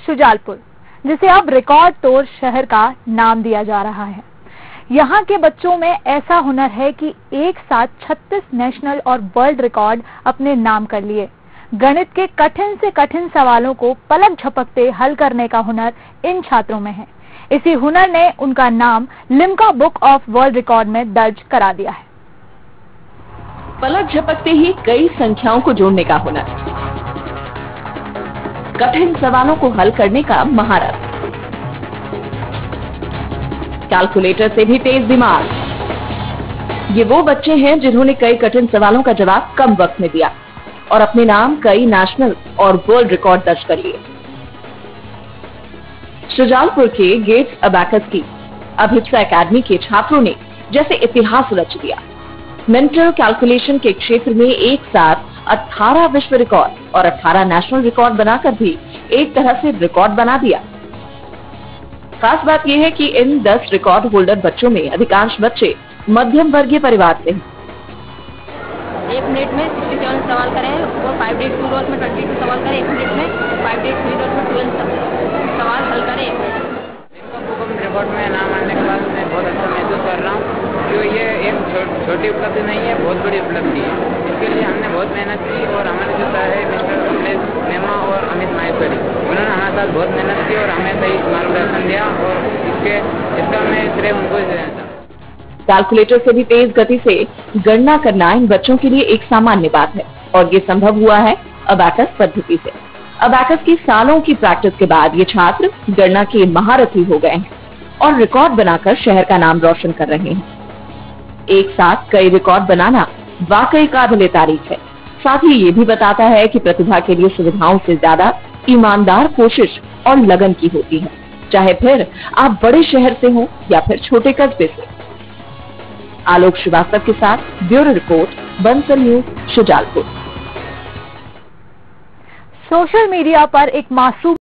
शुजालपुर, जिसे अब रिकॉर्ड तोड़ शहर का नाम दिया जा रहा है। यहाँ के बच्चों में ऐसा हुनर है कि एक साथ 36 नेशनल और वर्ल्ड रिकॉर्ड अपने नाम कर लिए। गणित के कठिन से कठिन सवालों को पलक झपकते हल करने का हुनर इन छात्रों में है। इसी हुनर ने उनका नाम Limca Book of World Record में दर्ज करा दिया है। पलक झपकते ही कई संख्याओं को जोड़ने का हुनर, कठिन सवालों को हल करने का महारत, कैलकुलेटर से भी तेज दिमाग। ये वो बच्चे हैं जिन्होंने कई कठिन सवालों का जवाब कम वक्त में दिया और अपने नाम कई नेशनल और वर्ल्ड रिकॉर्ड दर्ज कर लिए। शुजालपुर के गेट्स अबैकस की अभिप्सा एकेडमी के छात्रों ने जैसे इतिहास रच दिया। मेंटल कैलकुलेशन के क्षेत्र में एक साथ 18 विश्व रिकॉर्ड और 18 नेशनल रिकॉर्ड बनाकर भी एक तरह से रिकॉर्ड बना दिया। खास बात यह है कि इन 10 रिकॉर्ड होल्डर बच्चों में अधिकांश बच्चे मध्यम वर्गीय परिवार से हैं। 1 मिनट में 67 सवाल करें और 5 डेज 2 डॉट में 22 सवाल करें। 1 मिनट में 5 डेज 3 डॉट में 12 सवाल हल करें। रिकॉर्ड में नाम आने के बाद मैं बहुत अच्छा महसूस कर रहा हूँ। जो ये एक छोटी उपलब्धि नहीं है, बहुत बड़ी उपलब्धि है। इसके लिए हमने बहुत मेहनत की और हमारे जो सर है मिस्टर कमलेश मेमा और अमित माहेश्वरी, उन्होंने हमारे साथ बहुत मेहनत की और हमें सही मार्गदर्शन दिया और इसका मैं श्रेय उनको देना चाहता। कैलकुलेटर से भी तेज गति से गणना करना इन बच्चों के लिए एक सामान्य बात है और ये संभव हुआ है अबैकस पद्धति से। अबैकस की सालों की प्रैक्टिस के बाद ये छात्र गणना के महारथी हो गए हैं और रिकॉर्ड बनाकर शहर का नाम रोशन कर रहे हैं। एक साथ कई रिकॉर्ड बनाना वाकई काबिले तारीफ है। साथ ही ये भी बताता है कि प्रतिभा के लिए सुविधाओं से ज्यादा ईमानदार कोशिश और लगन की होती है, चाहे फिर आप बड़े शहर से हो या फिर छोटे कस्बे से। आलोक श्रीवास्तव के साथ bureau report, Bansal News, Shujalpur. Social media पर एक मासूम